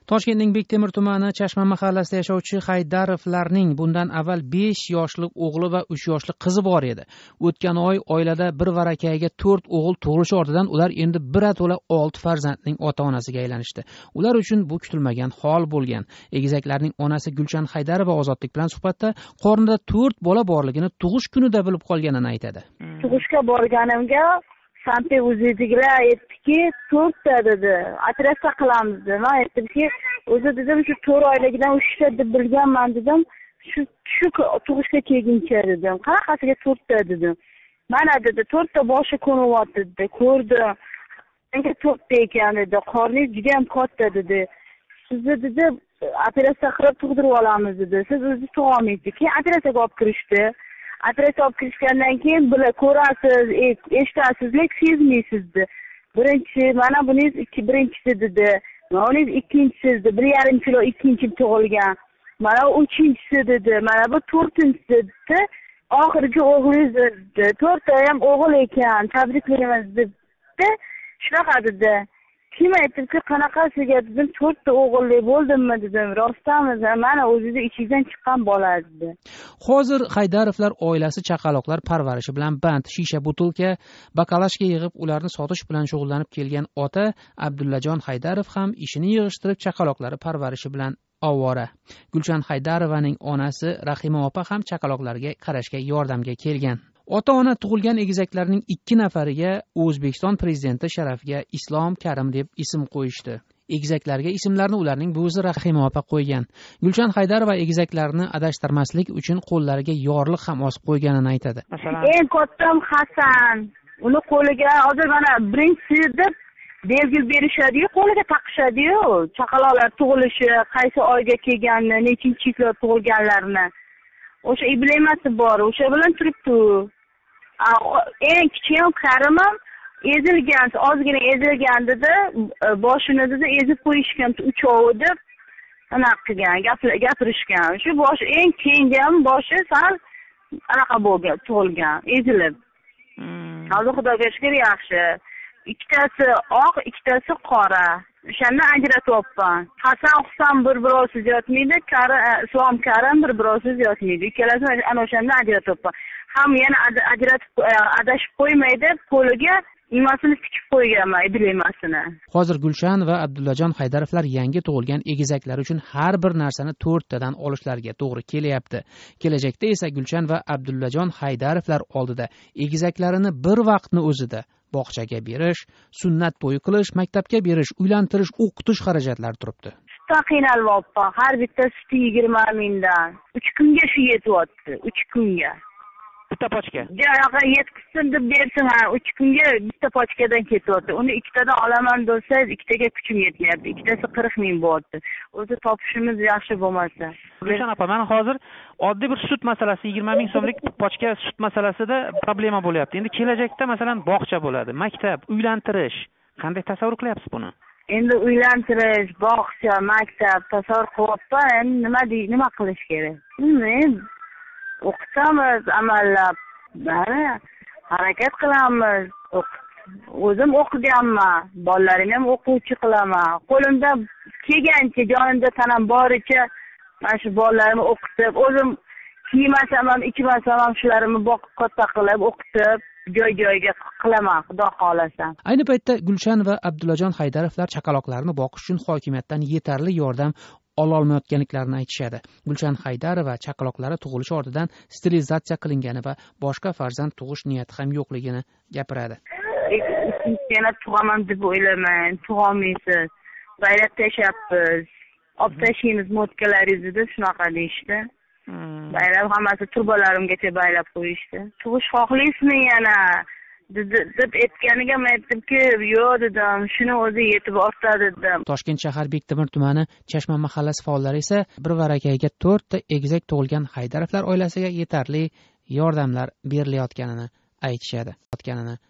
Toshkentning Bektemir tumani Chashma mahallasida yashovchi Haydarovlarning bundan avval 5 yoshli o'g'li va 3 yoshli qizi bor edi. O'tgan oy oilada bir varakayiga 4 o'g'il tug'ilishi ortidan ular endi birato'la 6 farzandning ota-onasiga aylanishdi. Ular uchun bu kutilmagan hol bo'lgan. Egizaklarning onasi Gulchan Haydarova Ozodlik bilan suhbatda qornida 4 bola borligini tug'ish kunida bilib qolganini aytadi. Tug'ishga borganimga Santi o'zidagilar aytdiki, 4 ta dedi, operatsiya qilamiz dedi. Men aytdimki, o'zi dedim shu 4 oyligidan 3 ta deb bilganman dedim. Shu tug'ishga kelguncha dedim. Qanaqasiga 4 ta dedim. Mana dedi 4 ta boshi ko'nyapti dedi. Ko'rdi. Menga 4 ta ekan dedi. Qorningiz juda ham katta dedi. Sizni dedi operatsiya qilib tug'dirib olamiz dedi. Siz o'zingiz tug'olmaysiz. Keyin operatsiyaga olib kirishdi. Operatsiya olib kirishgandan keyin bular ko'rasiz, eshitasiz, lekin sezmaysiz dedi. Birinchi, mana buningiz birinchisi dedi. Mana buningiz ikkinchisi dedi. 1,5 kilo ikkinchi tug'ilgan. Mana bu uchinchisi dedi. Mana bu to'rtinchisi dedi. Oxirgi o'g'lingiz dedi. 4 ta ham o'g'il ekan. Tabriklaymiz dedi. Shunaqa dedi. Kim aytdiki, qanaqasiga dedim, 4 ta o'g'illi bo'ldimmi dedim. Rostami? Mana o'zida ichingizdan chiqqan bola dedi. Hozir Haydarovlar oilasi chaqaloqlar parvarishi bilan band. Shisha butilka, bakalashga yig'ib ularni sotish bilan shug'ullanib kelgan ota Abdullajon Haydarov ham ishini yig'ishtirib chaqaloqlari parvarishi bilan ovora. Gulchan Haydarovaning onasi Rahima opa ham chaqaloqlarga qarashga yordamga kelgan. Ota-ona tug'ilgan egizaklarning 2 nafariga O'zbekiston prezidenti sharafiga Islom Karim deb ism qo'yishdi. Egizaklarga ismlarni ularning buvisi Rahima opa qo'ygan. Gulchan Haydarova egizaklarni adashtirmaslik uchun qo'llariga yorliq ham osib qo'yganini aytadi. Eng kattam Hasan. Uni qo'liga hozir mana birinchisi deb belgi berishadi-yu, qo'liga taqishadi-yu. Chaqaloqlar tug'ilishi, qaysi oyga kelganini, nechinchi yilda tug'ilganlarini. O'sha iblemasi bor, o'sha bilan turibdi. Eng kichik Karim ham ezilgan, ozgina ezilgan dedi, boshini dedi ezib qo'yishgan uchovi deb anaqa qilgan, gapirishgan. Shu bosh eng keyingi ham boshi sal anaqa bo'lgan, tug'ilgan, ezilib. Hozir Xudoga shukr yaxshi. Ikkitasi oq, ikkitasi qora. O'shani ajratyapman. Hasan bir-birosiz yotmaydi, Islom Karim bir-birosiz yotmaydi. Ikkalasini ana o'shanda ajratyapman. Ham yana adashib qo'ymaydi, qo'liga nimasini tikib qo'yganman, iblemasini. Hozir Gulshan va Abdullajon Haydarovlar yangi tug'ilgan egizaklar uchun har bir narsani 4 tadan olishlariga to'g'ri kelyapti. Kelajakda esa Gulshan va Abdullajon Haydarovlar oldida egizaklarini bir vaqtni o'zida bog'chaga berish, sunnat to'yi qilish, maktabga berish, uylantirish, o'qitish xarajatlari turibdi. Sutda qiynalyapman. Har bitta suti 20 mingdan. 3 kunga shu yetyapti, 3 kunga. Bitta pochka. Yo'q, yetkizsin deb bersin, 3 kunga bitta pochkadan ketyapti. Uni ikkitadan olaman desangiz, ikkitaga kuchim yetmayapti. Ikkitasi 40 ming bo'lyapti. O'zi topishimiz yaxshi bo'lmasa. Gulshan opa, mana hozir oddiy bir sut masalasi, 20 ming so'mlik pochka sut masalasida problema bo'lyapti. Endi kelajakda masalan bog'cha bo'ladi, maktab, uylantirish. Qanday tasavvur qilyapsiz buni? Endi uylantirish, bog'cha, maktab tasavvur qilyapman. Endi nima qilish kerak? O'qitamiz, amallab, harakat qilamiz. O'zim o'qiganman, bolalarimni ham o'quvchi qilaman. Qo'limda kelgancha, jonimda tanam boricha mana shu bolalarimni o'qitib, o'zim kiymasam ham, ichmasam ham shularni boqib katta qilib, o'qitib, joy-joyiga qilaman, xudo xolasa. Ayni paytda Gulshan va Abdullajon Haydarovlar chaqaloqlarni boqish uchun hokimiyatdan yetarli yordam ololmayotganliklarini aytishadi. Gulshan Haydarova chaqaloqlari tug'ilishi ortidan sterilizatsiya qilingani va boshqa farzand tug'ish niyati ham yo'qligini gapiradi. Yana tug'aman deb o'ylamang, tug'olmaysiz. Bayrab tashyapmiz. Olib tashlaymiz motkalaringizni, shunaqa deyishdi. Bayrab hammasi turbalarimgacha bayrab qo'yishdi. Tug'ish xohlaysizmi yana? deb aytganiga men aytdimki, yo'q dedim, shuni o'zi yetib ortadi dedim. Toshkent shahar Bektemir tumani Chashma mahallasi faollari esa bir varakayiga 4 ta egizak tug'ilgan Haydarovlar oilasiga yetarli yordamlar berilayotganini aytishadi.